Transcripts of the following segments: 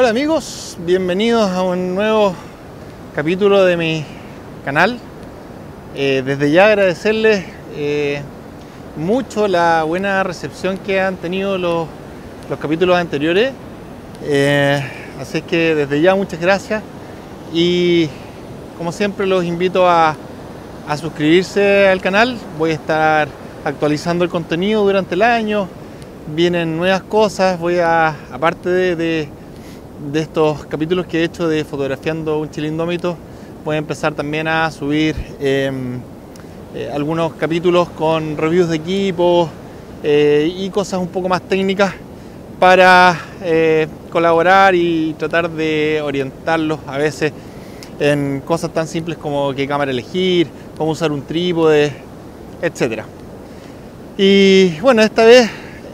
Hola amigos, bienvenidos a un nuevo capítulo de mi canal. Desde ya agradecerles mucho la buena recepción que han tenido los capítulos anteriores. Así que desde ya muchas gracias y como siempre los invito a suscribirse al canal. Voy a estar actualizando el contenido durante el año. Vienen nuevas cosas, aparte de estos capítulos que he hecho de fotografiando un Chile Indómito, voy a empezar también a subir algunos capítulos con reviews de equipos y cosas un poco más técnicas para colaborar y tratar de orientarlos a veces en cosas tan simples como qué cámara elegir, cómo usar un trípode, etc. Y bueno, esta vez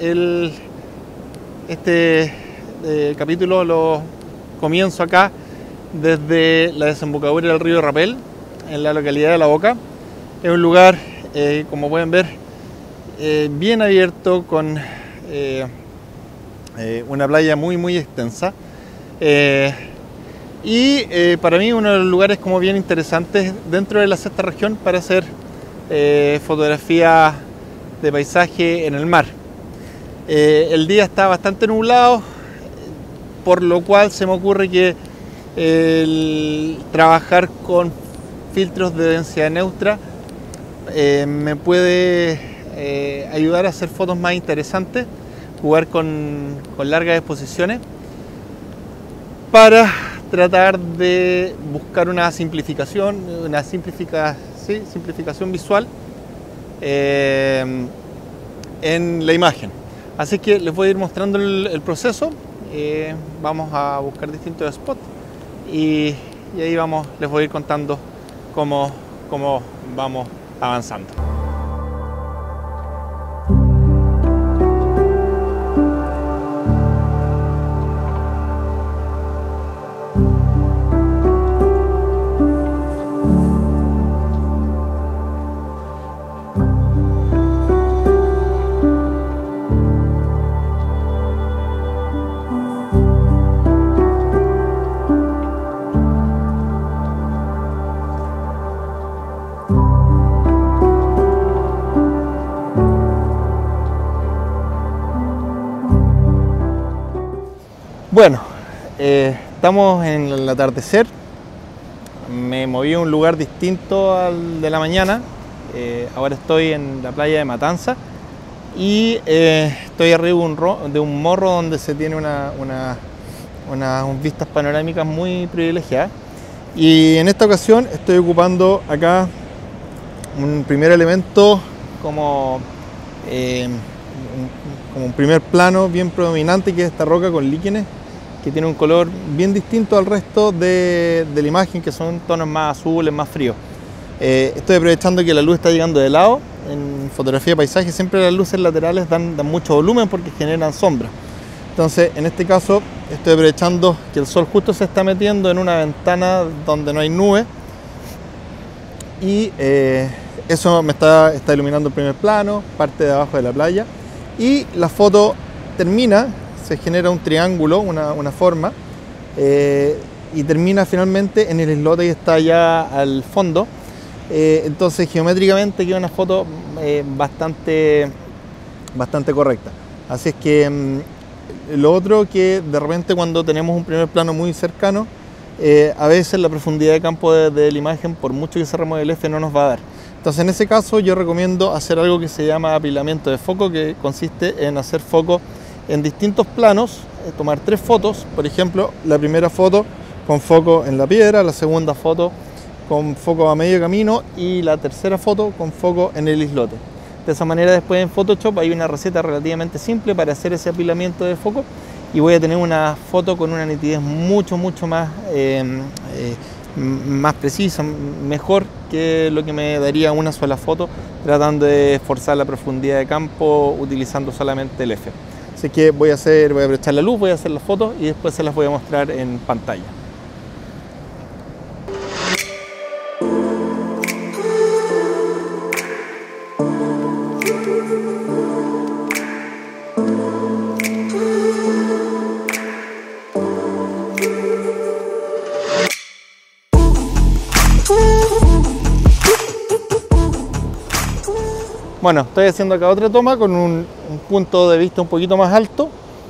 este capítulo lo comienzo acá desde la desembocadura del río Rapel, en la localidad de La Boca. Es un lugar, como pueden ver, bien abierto, con una playa muy extensa. Para mí uno de los lugares como bien interesantes dentro de la sexta región para hacer fotografía de paisaje en el mar. El día está bastante nublado, por lo cual se me ocurre que trabajar con filtros de densidad neutra me puede ayudar a hacer fotos más interesantes, jugar con largas exposiciones para tratar de buscar una simplificación visual en la imagen. Así que les voy a ir mostrando el proceso. Vamos a buscar distintos spots y ahí les voy a ir contando cómo vamos avanzando. Bueno, estamos en el atardecer. Me moví a un lugar distinto al de la mañana. Ahora estoy en la playa de Matanza y estoy arriba de un morro donde se tiene unas vistas panorámicas muy privilegiadas. Y en esta ocasión estoy ocupando acá un primer elemento como un primer plano bien predominante, que es esta roca con líquenes, que tiene un color bien distinto al resto de la imagen, que son tonos más azules, más fríos. Estoy aprovechando que la luz está llegando de lado. En fotografía de paisaje siempre las luces laterales dan mucho volumen porque generan sombra. Entonces, en este caso, estoy aprovechando que el sol justo se está metiendo en una ventana donde no hay nubes y eso me está iluminando el primer plano, parte de abajo de la playa, y la foto termina. Se genera un triángulo, una forma, y termina finalmente en el islote que está allá al fondo. Entonces geométricamente queda una foto bastante correcta. Así es que lo otro, que de repente cuando tenemos un primer plano muy cercano, a veces la profundidad de campo de la imagen, por mucho que cerremos el F, no nos va a dar. Entonces en ese caso yo recomiendo hacer algo que se llama apilamiento de foco, que consiste en hacer foco en distintos planos, tomar 3 fotos, por ejemplo, la primera foto con foco en la piedra, la segunda foto con foco a medio camino y la tercera foto con foco en el islote. De esa manera después en Photoshop hay una receta relativamente simple para hacer ese apilamiento de foco y voy a tener una foto con una nitidez mucho más precisa, mejor que lo que me daría una sola foto tratando de forzar la profundidad de campo utilizando solamente el F. Así que voy a aprovechar la luz, voy a hacer las fotos y después se las voy a mostrar en pantalla. Bueno, estoy haciendo acá otra toma con un punto de vista un poquito más alto.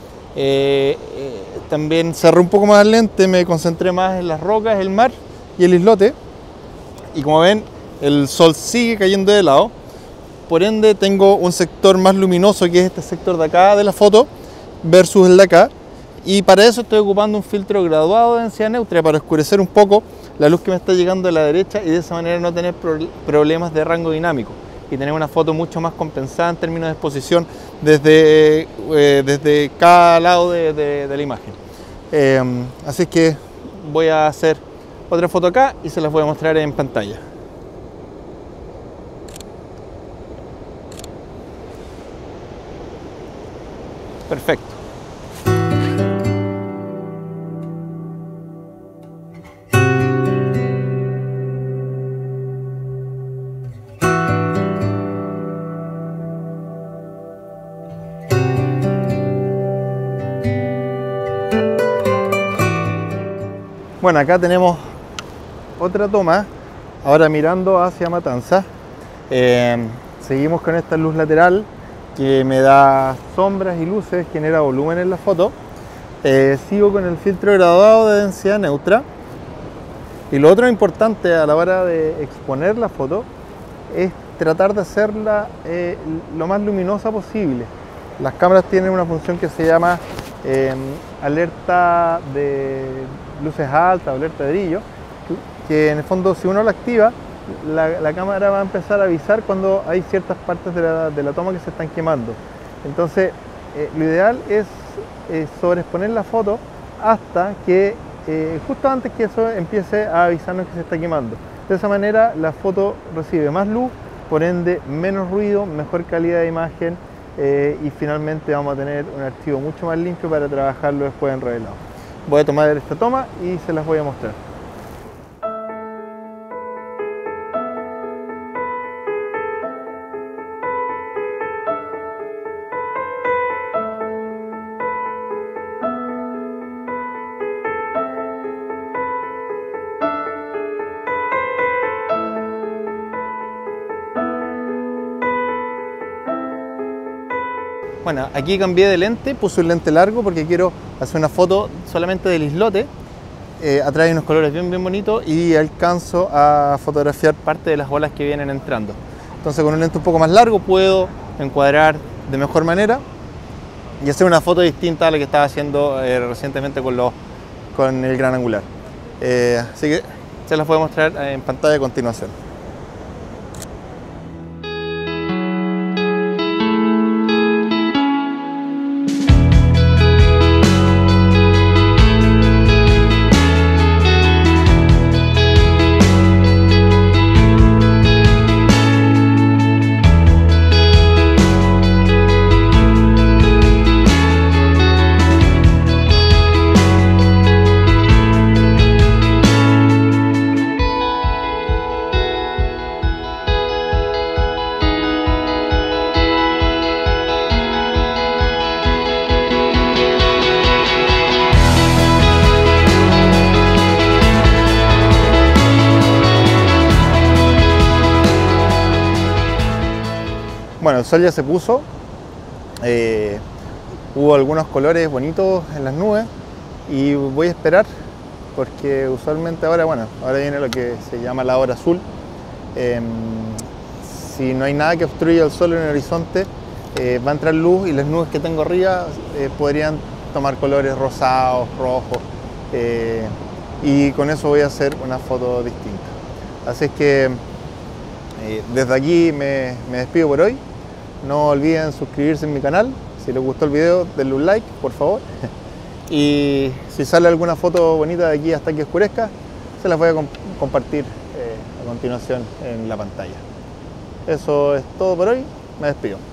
También cerré un poco más el lente, me concentré más en las rocas, el mar y el islote. Y como ven, el sol sigue cayendo de lado. Por ende, tengo un sector más luminoso, que es este sector de acá de la foto, versus el de acá. Y para eso estoy ocupando un filtro graduado de densidad neutra para oscurecer un poco la luz que me está llegando de la derecha y de esa manera no tener problemas de rango dinámico y tener una foto mucho más compensada en términos de exposición desde cada lado de la imagen. Así que voy a hacer otra foto acá y se las voy a mostrar en pantalla. Perfecto. Bueno, acá tenemos otra toma, ahora mirando hacia Matanzas. Seguimos con esta luz lateral que me da sombras y luces, genera volumen en la foto. Sigo con el filtro graduado de densidad neutra. Y lo otro importante a la hora de exponer la foto es tratar de hacerla lo más luminosa posible. Las cámaras tienen una función que se llama alerta de luces altas, alerta de brillo, que en el fondo si uno la activa, la cámara va a empezar a avisar cuando hay ciertas partes de la toma que se están quemando. Entonces lo ideal es sobreexponer la foto hasta que justo antes que eso empiece a avisarnos que se está quemando. De esa manera la foto recibe más luz, por ende menos ruido, mejor calidad de imagen y finalmente vamos a tener un archivo mucho más limpio para trabajarlo después en revelado. Voy a tomar esta toma y se las voy a mostrar. Bueno, aquí cambié de lente, puse un lente largo porque quiero hacer una foto solamente del islote. Atrae unos colores bien bonitos y alcanzo a fotografiar parte de las olas que vienen entrando. Entonces con un lente un poco más largo puedo encuadrar de mejor manera y hacer una foto distinta a la que estaba haciendo recientemente con el gran angular. Así que se las voy a mostrar en pantalla a continuación. Bueno, el sol ya se puso, hubo algunos colores bonitos en las nubes y voy a esperar porque usualmente ahora viene lo que se llama la hora azul. Si no hay nada que obstruya el sol en el horizonte, va a entrar luz y las nubes que tengo arriba podrían tomar colores rosados, rojos y con eso voy a hacer una foto distinta. Así es que desde aquí me despido por hoy. No olviden suscribirse en mi canal. Si les gustó el video, denle un like, por favor. Y si sale alguna foto bonita de aquí hasta que oscurezca, se las voy a compartir a continuación en la pantalla. Eso es todo por hoy. Me despido.